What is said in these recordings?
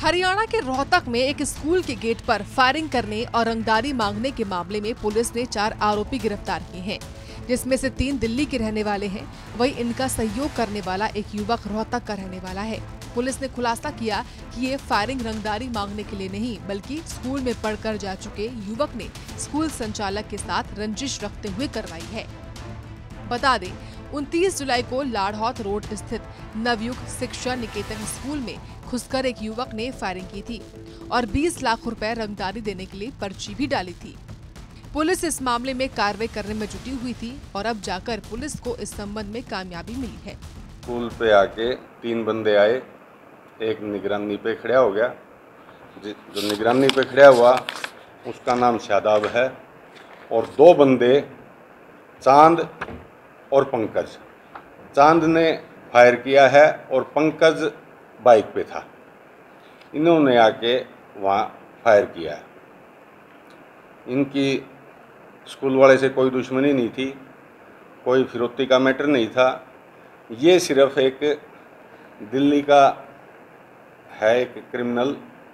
हरियाणा के रोहतक में एक स्कूल के गेट पर फायरिंग करने और रंगदारी मांगने के मामले में पुलिस ने 4 आरोपी गिरफ्तार किए हैं, जिसमें से 3 दिल्ली के रहने वाले हैं। वहीं इनका सहयोग करने वाला एक युवक रोहतक का रहने वाला है। पुलिस ने खुलासा किया कि ये फायरिंग रंगदारी मांगने के लिए नहीं, बल्कि स्कूल में पढ़कर जा चुके युवक ने स्कूल संचालक के साथ रंजिश रखते हुए करवाई है। बता दें, 29 जुलाई को लाड़हौत रोड स्थित नवयुग शिक्षा निकेतन स्कूल में घुसकर एक युवक ने फायरिंग की थी और 20 लाख रुपए रंगदारी देने के लिए पर्ची भी डाली थी। पुलिस इस मामले में कार्रवाई करने में जुटी हुई थी और अब जाकर पुलिस को इस संबंध में कामयाबी मिली है। स्कूल पे आके 3 बंदे आए, एक निगरानी पे खड़ा हो गया। जो निगरानी पे खड़ा हुआ उसका नाम शादाब है और 2 बंदे चांद और पंकज। चांद ने फायर किया है और पंकज बाइक पे था। इन्होंने आके वहाँ फायर किया है। इनकी स्कूल वाले से कोई दुश्मनी नहीं थी, कोई फिरौती का मैटर नहीं था। ये सिर्फ एक दिल्ली का है एक क्रिमिनल,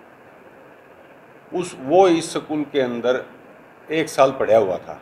वो इस स्कूल के अंदर 1 साल पढ़ा हुआ था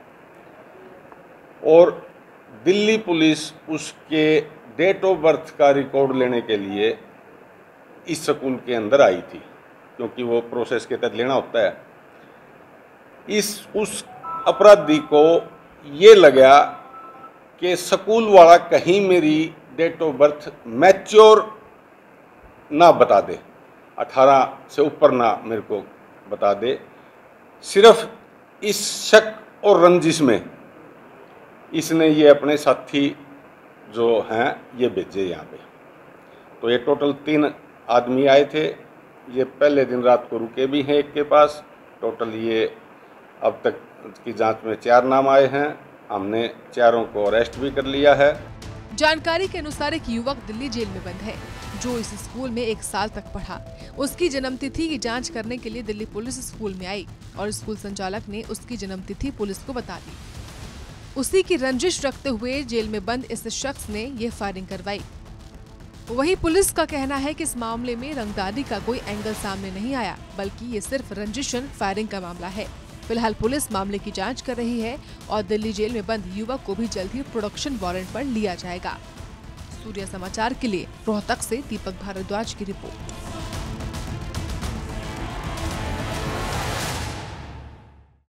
और दिल्ली पुलिस उसके डेट ऑफ बर्थ का रिकॉर्ड लेने के लिए इस स्कूल के अंदर आई थी, क्योंकि वो प्रोसेस के तहत लेना होता है। उस अपराधी को ये लगा कि स्कूल वाला कहीं मेरी डेट ऑफ बर्थ मैच्योर ना बता दे, 18 से ऊपर ना मेरे को बता दे। सिर्फ इस शक और रंजिश में इसने ये अपने साथी जो हैं ये भेजे यहाँ पे। तो ये टोटल 3 आदमी आए थे। ये पहले दिन रात को रुके भी हैं एक के पास। टोटल ये अब तक की जांच में 4 नाम आए हैं। हमने 4 को अरेस्ट भी कर लिया है। जानकारी के अनुसार एक युवक दिल्ली जेल में बंद है, जो इस स्कूल में 1 साल तक पढ़ा। उसकी जन्मतिथि की जांच करने के लिए दिल्ली पुलिस स्कूल में आई और स्कूल संचालक ने उसकी जन्मतिथि पुलिस को बता दी। उसी की रंजिश रखते हुए जेल में बंद इस शख्स ने ये फायरिंग करवाई। वहीं पुलिस का कहना है कि इस मामले में रंगदारी का कोई एंगल सामने नहीं आया, बल्कि ये सिर्फ रंजिशन फायरिंग का मामला है। फिलहाल पुलिस मामले की जांच कर रही है और दिल्ली जेल में बंद युवक को भी जल्द ही प्रोडक्शन वारंट पर लिया जाएगा। सूर्य समाचार के लिए रोहतक से दीपक भारद्वाज की रिपोर्ट।